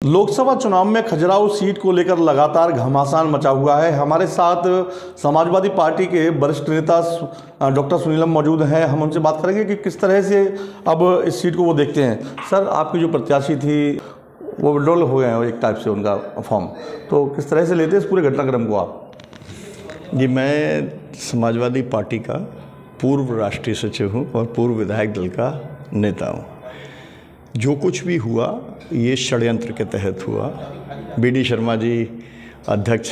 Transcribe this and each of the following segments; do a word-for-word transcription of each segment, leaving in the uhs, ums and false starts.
लोकसभा चुनाव में खजुराहो सीट को लेकर लगातार घमासान मचा हुआ है। हमारे साथ समाजवादी पार्टी के वरिष्ठ नेता डॉक्टर सुनीलम मौजूद हैं। हम उनसे बात करेंगे कि किस तरह से अब इस सीट को वो देखते हैं। सर, आपकी जो प्रत्याशी थी वो विड्रॉल हो गए हैं एक टाइप से उनका फॉर्म, तो किस तरह से लेते हैं इस पूरे घटनाक्रम को आप? जी, मैं समाजवादी पार्टी का पूर्व राष्ट्रीय सचिव हूँ और पूर्व विधायक दल का नेता हूँ। जो कुछ भी हुआ ये षड्यंत्र के तहत हुआ। बी डी शर्मा जी अध्यक्ष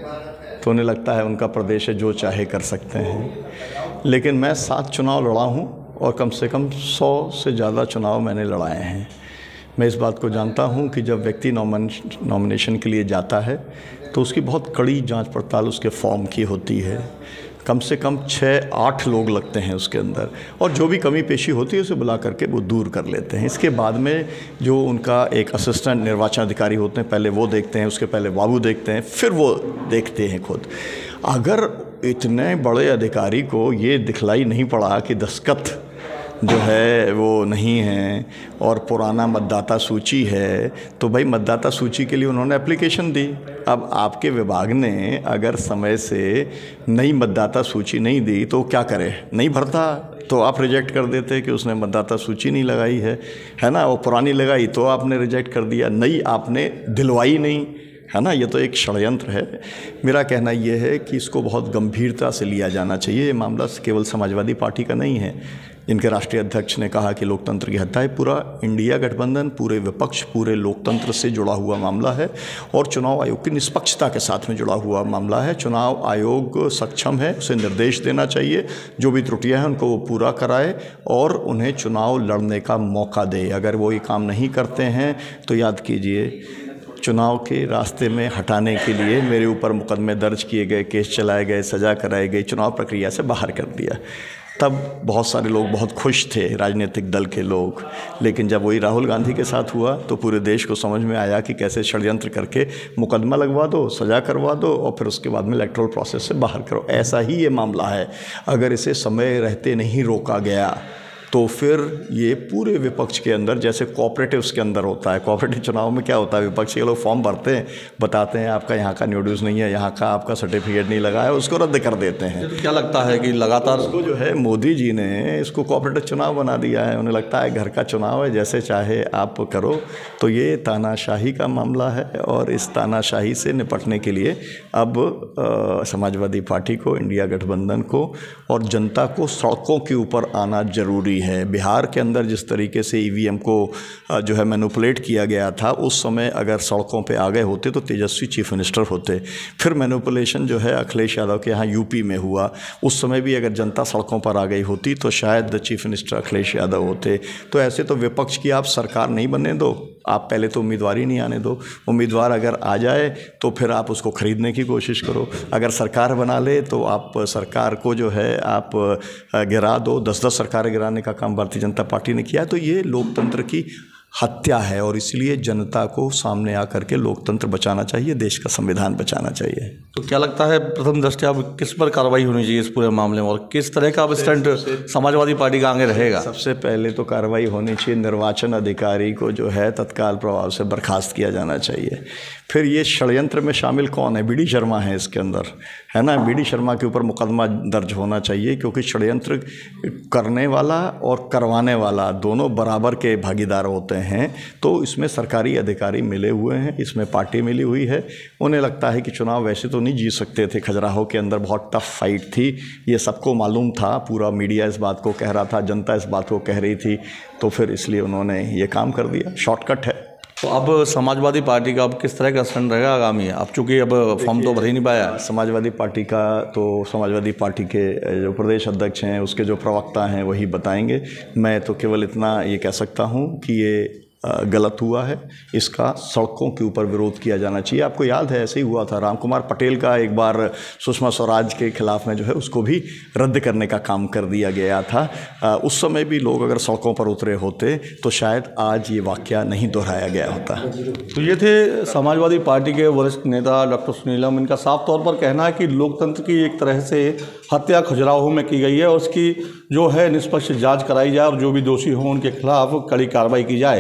हैं तो उन्हें लगता है उनका प्रदेश है, जो चाहे कर सकते हैं। लेकिन मैं सात चुनाव लड़ा हूँ और कम से कम सौ से ज़्यादा चुनाव मैंने लड़ाए हैं। मैं इस बात को जानता हूँ कि जब व्यक्ति नॉमिनेशन के लिए जाता है तो उसकी बहुत कड़ी जांच पड़ताल उसके फॉर्म की होती है। कम से कम छः आठ लोग लगते हैं उसके अंदर, और जो भी कमी पेशी होती है उसे बुला करके वो दूर कर लेते हैं। इसके बाद में जो उनका एक असिस्टेंट निर्वाचन अधिकारी होते हैं, पहले वो देखते हैं, उसके पहले बाबू देखते हैं, फिर वो देखते हैं खुद। अगर इतने बड़े अधिकारी को ये दिखलाई नहीं पड़ा कि दस्तखत जो है वो नहीं है और पुराना मतदाता सूची है, तो भाई मतदाता सूची के लिए उन्होंने एप्लीकेशन दी। अब आपके विभाग ने अगर समय से नई मतदाता सूची नहीं दी तो क्या करे? नहीं भरता तो आप रिजेक्ट कर देते कि उसने मतदाता सूची नहीं लगाई है, है ना। वो पुरानी लगाई तो आपने रिजेक्ट कर दिया, नई आपने दिलवाई नहीं, है ना। ये तो एक षड्यंत्र है। मेरा कहना यह है कि इसको बहुत गंभीरता से लिया जाना चाहिए। ये मामला केवल समाजवादी पार्टी का नहीं है। इनके राष्ट्रीय अध्यक्ष ने कहा कि लोकतंत्र की हत्या है। पूरा इंडिया गठबंधन, पूरे विपक्ष, पूरे लोकतंत्र से जुड़ा हुआ मामला है और चुनाव आयोग की निष्पक्षता के साथ में जुड़ा हुआ मामला है। चुनाव आयोग सक्षम है, उसे निर्देश देना चाहिए, जो भी त्रुटियां हैं उनको वो पूरा कराए और उन्हें चुनाव लड़ने का मौका दे। अगर वो ये काम नहीं करते हैं तो याद कीजिए, चुनाव के रास्ते में हटाने के लिए मेरे ऊपर मुकदमे दर्ज किए गए, केस चलाए गए, सज़ा कराई गई, चुनाव प्रक्रिया से बाहर कर दिया। तब बहुत सारे लोग बहुत खुश थे, राजनीतिक दल के लोग। लेकिन जब वही राहुल गांधी के साथ हुआ तो पूरे देश को समझ में आया कि कैसे षड्यंत्र करके मुकदमा लगवा दो, सज़ा करवा दो और फिर उसके बाद में इलेक्टोरल प्रोसेस से बाहर करो। ऐसा ही ये मामला है। अगर इसे समय रहते नहीं रोका गया तो फिर ये पूरे विपक्ष के अंदर, जैसे कोऑपरेटिव्स के अंदर होता है, कोऑपरेटिव चुनाव में क्या होता है, विपक्ष के लोग फॉर्म भरते हैं, बताते हैं आपका यहाँ का न्यूड्यूज़ नहीं है, यहाँ का आपका सर्टिफिकेट नहीं लगा है, उसको रद्द कर देते हैं। तो क्या लगता है कि लगातार उसको जो है मोदी जी ने इसको कोऑपरेटिव चुनाव बना दिया है। उन्हें लगता है घर का चुनाव है, जैसे चाहे आप करो। तो ये तानाशाही का मामला है और इस तानाशाही से निपटने के लिए अब आ, समाजवादी पार्टी को, इंडिया गठबंधन को और जनता को सड़कों के ऊपर आना जरूरी है। बिहार के अंदर जिस तरीके से ई वी एम को जो है मैनिपुलेट किया गया था, उस समय अगर सड़कों पे आ गए होते तो तेजस्वी चीफ मिनिस्टर होते। फिर मैनिपुलेशन जो है अखिलेश यादव के यहाँ यू पी में हुआ, उस समय भी अगर जनता सड़कों पर आ गई होती तो शायद चीफ मिनिस्टर अखिलेश यादव होते। तो ऐसे तो विपक्ष की आप सरकार नहीं बनने दो, आप पहले तो उम्मीदवार ही नहीं आने दो। उम्मीदवार अगर आ जाए तो फिर आप उसको खरीदने की कोशिश करो। अगर सरकार बना ले तो आप सरकार को जो है आप गिरा दो। दस दस सरकारें गिराने का काम भारतीय जनता पार्टी ने किया है। तो ये लोकतंत्र की हत्या है और इसलिए जनता को सामने आकर के लोकतंत्र बचाना चाहिए, देश का संविधान बचाना चाहिए। तो क्या लगता है प्रथम दृष्टया अब किस पर कार्रवाई होनी चाहिए इस पूरे मामले में और किस तरह का अब स्टंट समाजवादी पार्टी का आगे रहेगा? सबसे पहले तो कार्रवाई होनी चाहिए, निर्वाचन अधिकारी को जो है तत्काल प्रभाव से बर्खास्त किया जाना चाहिए। फिर ये षड्यंत्र में शामिल कौन है? बी डी शर्मा है इसके अंदर, है ना। बी डी शर्मा के ऊपर मुकदमा दर्ज होना चाहिए, क्योंकि षड्यंत्र करने वाला और करवाने वाला दोनों बराबर के भागीदार होते हैं। तो इसमें सरकारी अधिकारी मिले हुए हैं, इसमें पार्टी मिली हुई है। उन्हें लगता है कि चुनाव वैसे तो नहीं जीत सकते थे, खजुराहो के अंदर बहुत टफ फाइट थी, ये सबको मालूम था, पूरा मीडिया इस बात को कह रहा था, जनता इस बात को कह रही थी। तो फिर इसलिए उन्होंने ये काम कर दिया, शॉर्टकट है। तो अब समाजवादी पार्टी का अब किस तरह का स्टैंड रहेगा आगामी? अब चूँकि अब फॉर्म तो भर ही नहीं पाया समाजवादी पार्टी का, तो समाजवादी पार्टी के जो प्रदेश अध्यक्ष हैं, उसके जो प्रवक्ता हैं वही बताएंगे। मैं तो केवल इतना ये कह सकता हूँ कि ये गलत हुआ है, इसका सड़कों के ऊपर विरोध किया जाना चाहिए। आपको याद है ऐसे ही हुआ था, राम कुमार पटेल का एक बार सुषमा स्वराज के खिलाफ में जो है उसको भी रद्द करने का काम कर दिया गया था। उस समय भी लोग अगर सड़कों पर उतरे होते तो शायद आज ये वाकया नहीं दोहराया गया होता। तो ये थे समाजवादी पार्टी के वरिष्ठ नेता डॉक्टर सुनीलम। इनका साफ तौर पर कहना है कि लोकतंत्र की एक तरह से हत्या खजुराहो में की गई है और उसकी जो है निष्पक्ष जाँच कराई जाए और जो भी दोषी हों उनके खिलाफ कड़ी कार्रवाई की जाए।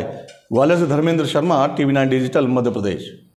ग्वालियर से Dharmendra Sharma, TV nine digital, Madhya प्रदेश।